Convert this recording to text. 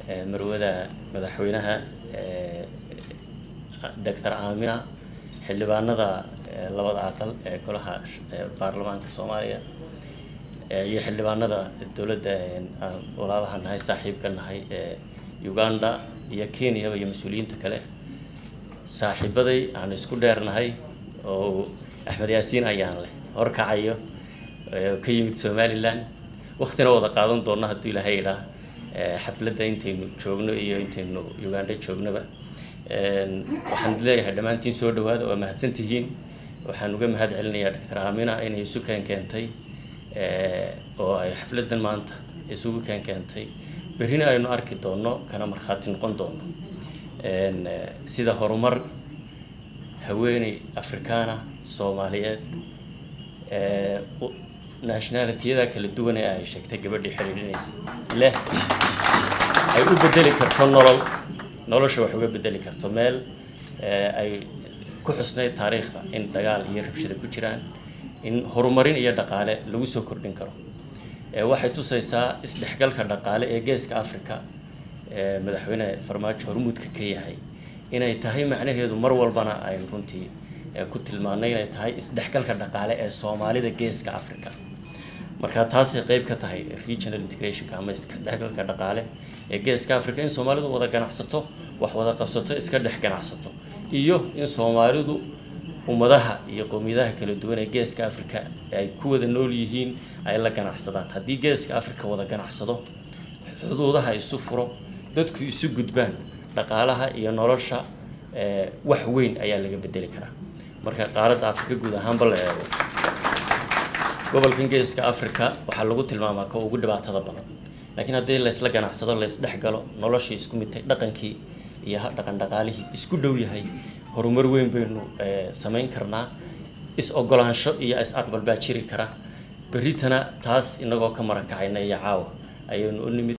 marwada madaxweynaha Dr. Amina xildhibaanada labada aqal ee golaha baarlamaanka Soomaaliya iyo xildhibaanada dawladda walaalaha nahay saaxiibka nahay Uganda iyo Kenya iyo mas'uuliyiinta kale saaxiibaday aan isku dheernahay oo Axmed Yaasiin ayaan leh horkacayo ka yimid Somaliland waqtina wada qaadan doona hadii Ilaahay ilaa xafladda intaynu joogno iyo intaynu Uganda joognaba waxaan leeyahay dhamaantiin soo dhawaada oo mahadsantihiin waxaan uga mahad celinayaa Dr. Amina inay isu keentay oo ay xafladdan maanta isugu keentay berina aynu arki doono kana marxaati noqon doono sida horumar haweeney Afrikaana Soomaaliyeed nationality-da kala duwan ee ay sheegtay gabadhii xiriirinaysa leh ay u bedeli karto nolosha wax uga bedeli karto meel ay ku xusnay taariikhda in dagaal iyo rabshado ku jiraan in horumarin iyo dhaqaale lagu soo kordhin karo waxay tusaysaa isdhexgalka dhaqaale ee geeska Afrika madaxweyne Farmaajo hormuudka ka yahay inay tahay macnaheedu mar walbana ay runtii ku tilmaanay inay tahay isdhexgalka dhaqaale ee Soomaalida geeska Afrika marka taas ay qayb ka tahay regional integration ama isdhexgalka dhaqaale ee geeska Afrika in Soomaalidu wada ganacsato wax wada qabsato iska dhex ganacsato iyo in Soomaalidu ummadaha iyo qowmiyadaha kala duwan ee geeska Afrika ay ku wada nool yihiin ay la ganacsadaan hadii geeska Afrika wada ganacsado xuduudaha isu furo dadku isu gudbaan dhaqaalaha iyo nolosha wax weyn ayaa laga bedeli karaa marka qaaradda Afrika guud ahaan bal gobolka geeska Afrika waxa lagu tilmaamaa ka ugu dhibaatada badan laakiin hadii la isla ganacsado la isdhex galo nolosha isku mid tahay dhaqankii iyo dhaqan dhaqaalihii isku dhow yahay horumar weyn baynu sameyn karnaa is ogolaansho iyo is aqbal baa jiri kara beritana taas inagoo ka marakacayna iyo caawa ayaynu u nimid